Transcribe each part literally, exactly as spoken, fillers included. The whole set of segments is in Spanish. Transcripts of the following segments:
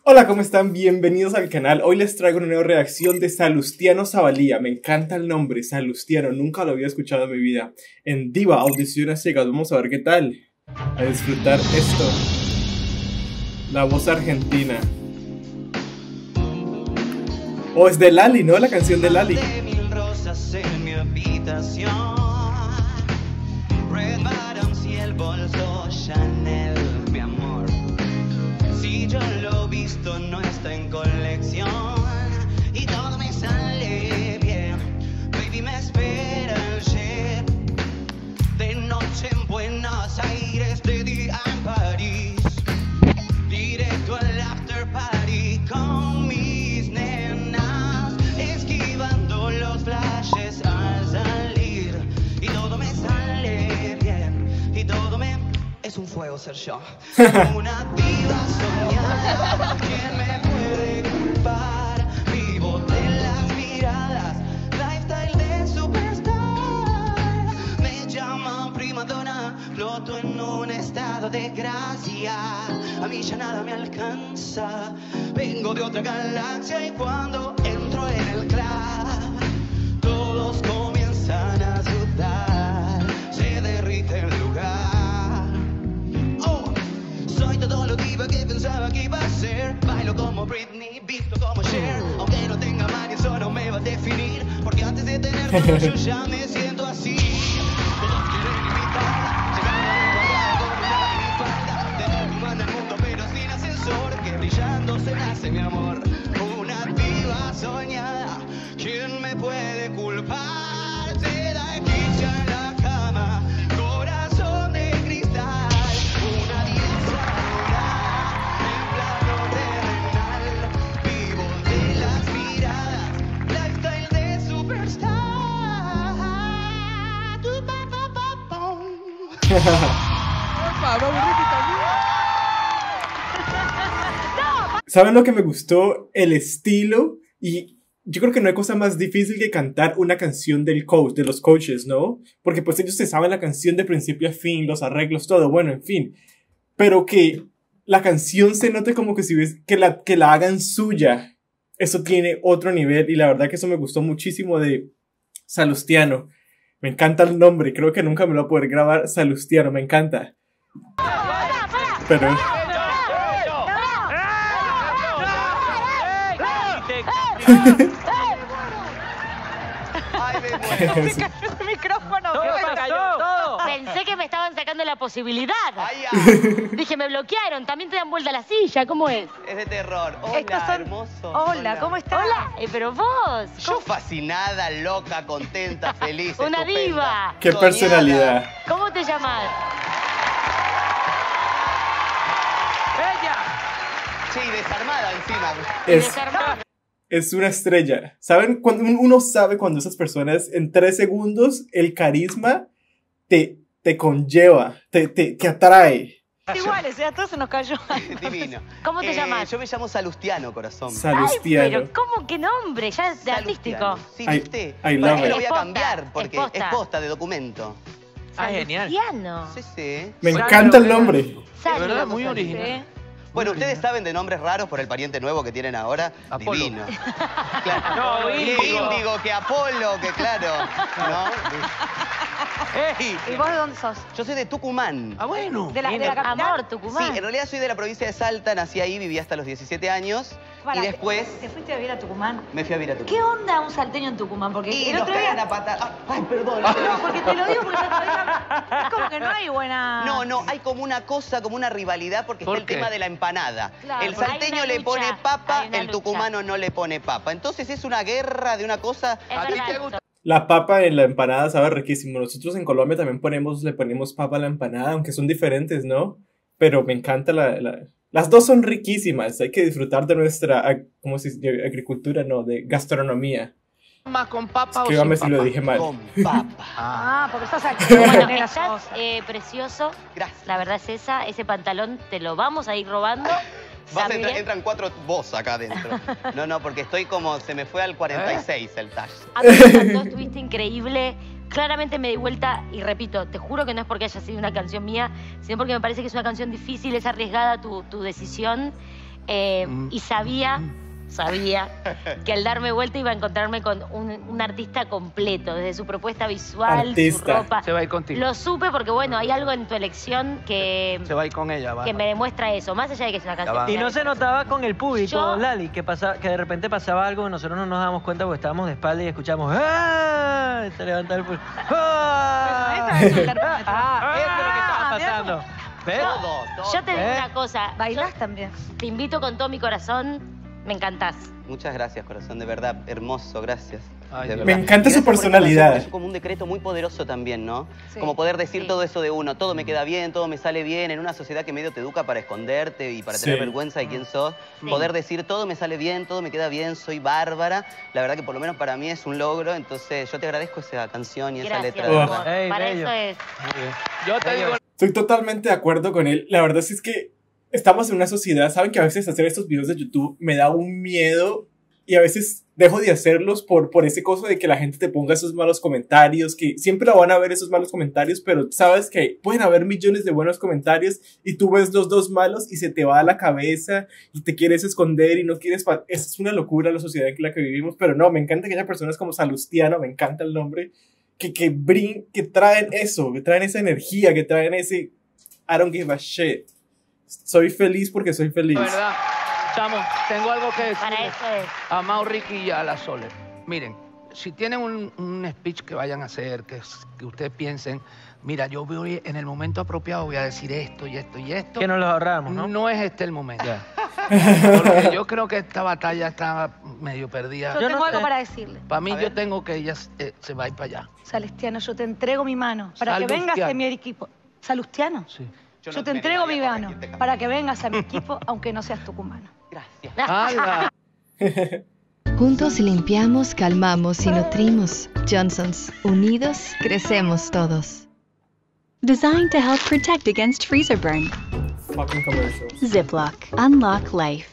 Hola, ¿cómo están? Bienvenidos al canal. Hoy les traigo una nueva reacción de Salustiano Zavalía. Me encanta el nombre, Salustiano. Nunca lo había escuchado en mi vida. En Diva, audiciones ciegas. Vamos a ver qué tal. A disfrutar esto. La voz argentina. Oh, es de Lali, ¿no? La canción de Lali. Mil rosas en mi habitación. Red Bottoms y el bolso Chanel, mi amor. Si yo lo he visto, no está en colección. Y todo me sale bien. Baby, me espera el jet. De noche en Buenos Aires, de día en París. Directo al after party con mis nenas. Esquivando los flashes al salir. Y todo me sale bien. Y todo me... Es un fuego ser yo. Una diva soñada. ¿Quién me puede culpar? Vivo de las miradas. Lifestyle de superstar. Me llaman primadonna. Floto en un estado de gracia. A mí ya nada me alcanza. Vengo de otra galaxia. Y cuando entro en el club, todos comienzan a sudar. Se derrite el lugar. Todo lo diva que pensaba que iba a ser. Bailo como Britney, visto como Cher. Aunque no tenga mal, eso no me va a definir. Porque antes de tener todo yo ya me siento así. Todos quieren imitar. Llegar con una minifalda. Tener tu mano al mundo pero sin ascensor. Que brillando se nace mi amor. Una diva soñada. ¿Quién me puede culpar? Te da eclipse en la cama. Corazón de cristal. Una diosa. Por favor, ¿Saben lo que me gustó? El estilo. Y yo creo que no hay cosa más difícil que cantar una canción del coach, de los coaches, ¿no? Porque pues ellos se saben la canción de principio a fin, los arreglos, todo, bueno, en fin. Pero que la canción se note como que si ves, que la, que la hagan suya. Eso tiene otro nivel y la verdad que eso me gustó muchísimo de Salustiano. Me encanta el nombre, creo que nunca me lo voy a poder grabar. Salustiano, me encanta. Pero... Ay, me muero. Se cayó el micrófono. ¿Qué pasó? Pensé que me estaban sacando la posibilidad. Ay, ya. Dije, me bloquearon, también te dan vuelta la silla, ¿cómo es? Es de terror. Hola, Estos son- hermoso. Hola, ¿cómo estás? Hola, eh, pero vos, Yo fascinada, loca, contenta, feliz, una estupenda. diva. Qué Soñada. personalidad. ¿Cómo te llamas? ¡Ella! Sí, desarmada encima. Es, Desarmado. es una estrella. ¿Saben? Cuando uno sabe cuando esas personas en tres segundos el carisma te, te conlleva, te, te, te atrae. Iguales, ya todo se nos cayó. Divino. ¿Cómo te Eh, llamas? Yo me llamo Salustiano, corazón. Ay, Salustiano. pero ¿cómo qué nombre? Ya es de Salustiano. artístico. Sí, I- ¿viste? I ¿Para love qué it. lo voy a Es posta, cambiar? es Porque posta. es posta de documento. Ah, genial. Salustiano. Sí, sí. Me Sandra encanta el Vera. nombre. De verdad, muy original. Bueno, Muy ustedes original. saben de nombres raros por el pariente nuevo que tienen ahora. Apolo. Divino. Claro. No, Que Índigo. Índigo, que Apolo, que claro. ¿No? ¡Ey! ¿Y vos de dónde sos? Yo soy de Tucumán. Ah, bueno. De la, de la Bien. capital. Amor, Sí, Tucumán. en realidad soy de la provincia de Salta, nací ahí, viví hasta los diecisiete años. Para, y después ¿Te fuiste a vivir a Tucumán? me fui a vivir a ¿Qué Tucumán. onda un salteño en Tucumán? Porque Y el nos otro cagan día... a patar. Ah, ay, perdón. No, porque te lo digo porque el otro día... Es como que no hay buena... No, no, hay como una cosa, como una rivalidad porque ¿Por está el qué? tema de la empanada. Claro, el pero hay salteño una le lucha, pone papa, hay una el lucha. tucumano no le pone papa. Entonces es una guerra de una cosa... Es ¿A ti verdad te esto. gusta? La papa en la empanada sabe riquísimo. Nosotros en Colombia también ponemos, le ponemos papa a la empanada, aunque son diferentes, ¿no? Pero me encanta la... la... Las dos son riquísimas. Hay que disfrutar de nuestra, ag- ¿cómo se dice? Agricultura, no, de gastronomía. ¿Más con papa o Escríbame sin si lo papa? dije mal. Con papa. Ah. Ah, porque estás aquí. Bueno, Nena, estás sos- eh, precioso. Gracias. La verdad es esa. Ese pantalón te lo vamos a ir robando. Vas a También. entrar- entran cuatro vos acá adentro. No, no, porque estoy como... Se me fue al cuarenta y seis el talle. A mí me encantó, estuviste increíble. Claramente me di vuelta y repito, te juro que no es porque haya sido una canción mía, sino porque me parece que es una canción difícil, es arriesgada tu, tu decisión. Eh, Mm. Y sabía, sabía que al darme vuelta iba a encontrarme con un, un artista completo, desde su propuesta visual, Artista. su ropa. Se va a ir contigo. Lo supe porque, bueno, hay algo en tu elección que, Se va a ir con ella, va. que me demuestra eso, más allá de que es una canción. va. Y no se notaba con el público, Yo- Lali, que, pasa, que de repente pasaba algo y nosotros no nos dábamos cuenta porque estábamos de espalda y escuchamos ¡ah! Se levantaba el público. ¡Ah! Bueno, esa es un carpeta. Ah, eso es lo que estaba Ah, mira pasando. ¿Ves? Yo te digo ¿Eh? una cosa. Bailás yo también. Te invito con todo mi corazón. Me encantás. Muchas gracias, corazón, de verdad, hermoso, gracias. Ay, de Dios. verdad. Me encanta su Gracias por personalidad. eso, Es como un decreto muy poderoso también, ¿no? Sí. Como poder decir Sí. todo eso de uno, todo me queda bien, todo me sale bien, en una sociedad que medio te educa para esconderte y para tener Sí. vergüenza de quién sos. Sí. Poder decir todo me sale bien, todo me queda bien, soy bárbara. La verdad que por lo menos para mí es un logro, entonces yo te agradezco esa canción y esa Gracias, letra. Oh. De amor. verdad. Ey, Para bello. eso es. Yo te digo, Estoy totalmente de acuerdo con él. La verdad sí es que estamos en una sociedad, saben que a veces hacer estos videos de YouTube me da un miedo y a veces dejo de hacerlos por, por ese coso de que la gente te ponga esos malos comentarios, que siempre van a ver esos malos comentarios, pero sabes que pueden haber millones de buenos comentarios y tú ves los dos malos y se te va a la cabeza y te quieres esconder y no quieres... pa- Es una locura la sociedad en la que vivimos, pero no, me encanta que haya personas como Salustiano, me encanta el nombre, que, que, brin, que traen eso, que traen esa energía, que traen ese I don't give a shit. Soy feliz porque soy feliz. la verdad, chamo, tengo algo que decir Para eso es. a Mau, Ricky y a la Sole. Miren, si tienen un, un speech que vayan a hacer, que, que ustedes piensen, mira, yo voy en el momento apropiado, voy a decir esto y esto y esto. Que nos lo ahorramos, ¿no? No es este el momento. Porque yo creo que esta batalla está medio perdida. Yo, Yo tengo no algo sé. para decirle. Para mí, yo tengo que ella eh, se va a ir para allá. Salestiano, yo te entrego mi mano para que Salustiano. vengas a mi equipo. ¿Salustiano? Sí. Yo, te entrego mi mano para que vengas a mi equipo, aunque no seas tucumano. Gracias. ¡Hala! Juntos limpiamos, calmamos y nutrimos. Johnson's, unidos, crecemos todos. Designed to help protect against freezer burn. Fucking commercials. Ziploc. Unlock life.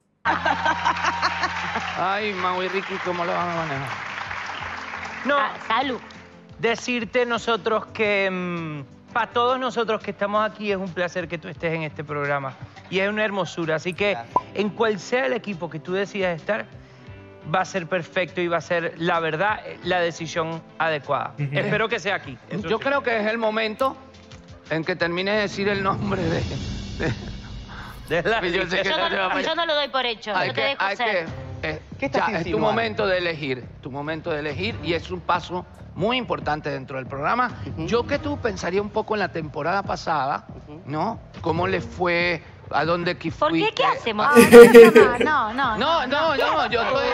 Ay, Mau y Ricky, ¿cómo lo van a manejar? No, Ah, salud. decirte nosotros que para todos nosotros que estamos aquí es un placer que tú estés en este programa y es una hermosura, así que Gracias. en cual sea el equipo que tú decidas estar va a ser perfecto y va a ser la verdad la decisión adecuada. Ujú. Espero que sea aquí. eso Yo sí. creo que es el momento en que termine de decir el nombre de... de- De la- Yo sé que Yo no te va a no, fallar. yo no lo doy por hecho. Hay Yo te que, dejo hay ser. que, eh, ¿Qué estás ya, es tu insinuando? momento de elegir, tu momento de elegir y es un paso muy importante dentro del programa. Ujú. Yo que tú pensaría un poco en la temporada pasada, Ujú. ¿no? ¿Cómo le fue? ¿A dónde que ¿Por qué? fuiste? ¿Qué hacemos? Ah, no, no, no, No, no, no, yo estoy,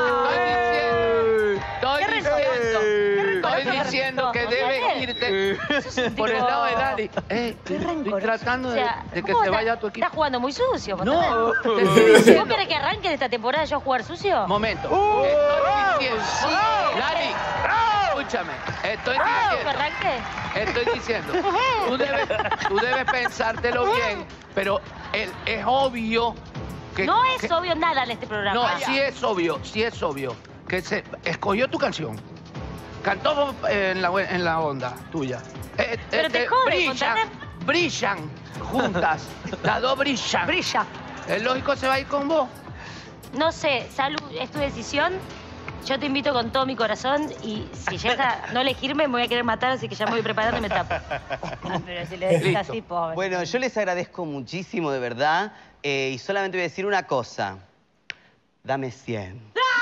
estoy ¿Qué diciendo, rencoroso? estoy rencoroso, diciendo, estoy diciendo que ¿no te debes haces? irte Sos un por el tipo- lado de Lali. Eh, Qué estoy rencoroso. tratando O de, sea, de que ¿cómo se estás- vaya a tu equipo. Estás jugando muy sucio. vos No, también. te estoy ¿Vos diciendo. querés que arranque de esta temporada yo a jugar sucio? Momento. Uh, Estoy diciendo. Lali, escúchame. Estoy ¿Que diciendo. arranque? Estoy diciendo. Tú debes, tú debes pensártelo bien, pero el- es obvio que. No es que- obvio nada en este programa. No, sí es obvio, sí es obvio. Que se escogió tu canción. Cantó eh, en la, en la onda tuya. Eh, Pero te jode, brillan, contame. brillan juntas. Las dos brillan. Brilla. ¿Es lógico se va a ir con vos? No sé, Salud, es tu decisión. Yo te invito con todo mi corazón y si llegas a no elegirme me voy a querer matar, así que ya me voy preparando y me tapo. Pero si le decís Listo. así, pobre. Bueno, yo les agradezco muchísimo, de verdad. eh, y solamente voy a decir una cosa. Dame cien.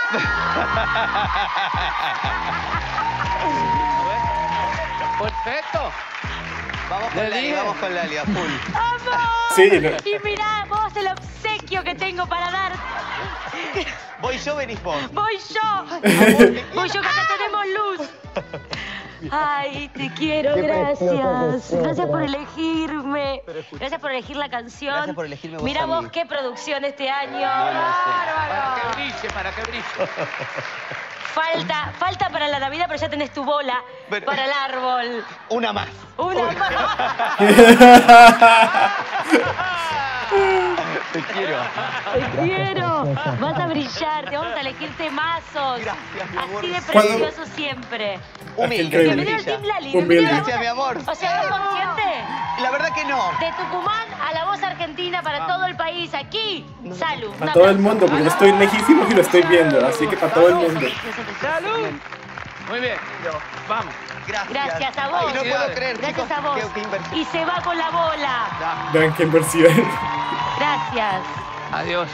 Perfecto. Vamos con Le Lali, dije. vamos con Lali, a full. Sí, no. Y mirá vos el obsequio que tengo para dar. Voy yo, venís vos. Voy yo. Voy yo que acá tenemos luz. Ay, te quiero, gracias. Gracias por elegirme. Gracias por elegir la canción. Gracias por elegirme vos Mira a vos mí. qué producción este año. No, no sé. Para que brille, para que brille. Falta, falta para la Navidad, pero ya tenés tu bola Pero- para el árbol. Una más. Una más. Te quiero. Te quiero. Vas a brillar, te vamos a elegir temazos. Gracias, mi amor. Así de ¿Cuándo? precioso siempre. Humilde, Bienvenido al sencilla. Team Lali. Humilde. bienvenido a la Gracias, mi amor. voz- O sea, ¿estás consciente? La verdad que no. De Tucumán a la voz argentina para todo el país. Aquí, Salud. A todo el mundo, porque yo estoy lejísimo y lo estoy viendo, así que para todo el mundo. ¡Salud! Muy bien, vamos. Gracias. Gracias a vos. Ay, no puedo creer, Gracias chicos. a vos. Qué, qué inversión. Y se va con la bola. Vean qué inversión. Gracias. Adiós.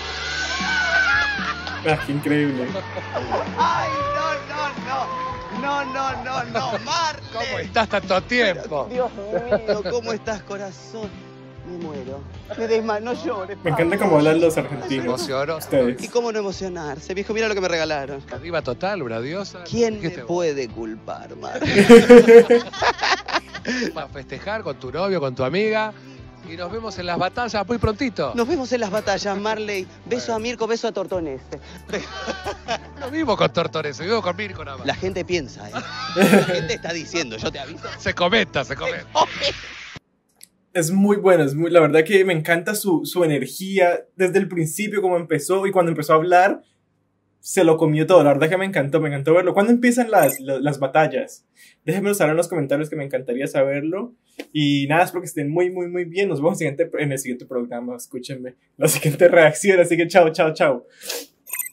Ah, qué increíble. Ay, no, no, no. No, no, no, no, Marley. ¿Cómo estás tanto tiempo? Dios mío, ¿cómo estás, corazón? Me muero. Me desmayo, no llores. Me encanta cómo hablan los argentinos. Emocionó. ¿Y Ustedes. cómo no emocionarse? Viejo, mira lo que me regalaron. Arriba total, una diosa. ¿Quién ¿Qué me te puede culpar, Marley? vas a festejar con tu novio, con tu amiga? Y nos vemos en las batallas muy prontito. Nos vemos en las batallas, Marley. Beso a Mirko, beso a Tortonese. No vivo con Tortones, vivo con Mirko nada más. La gente piensa, ¿eh? La gente está diciendo, yo te aviso. Se comenta, se comenta. Es muy bueno, es muy, la verdad que me encanta su, su energía desde el principio, como empezó, y cuando empezó a hablar, se lo comió todo. La verdad que me encantó, me encantó verlo. ¿Cuándo empiezan las, las, las batallas? Déjenmelo saber en los comentarios, que me encantaría saberlo. Y nada, espero que estén muy, muy, muy bien. Nos vemos en el siguiente, en el siguiente programa, escúchenme, la siguiente reacción. Así que chao, chao, chao.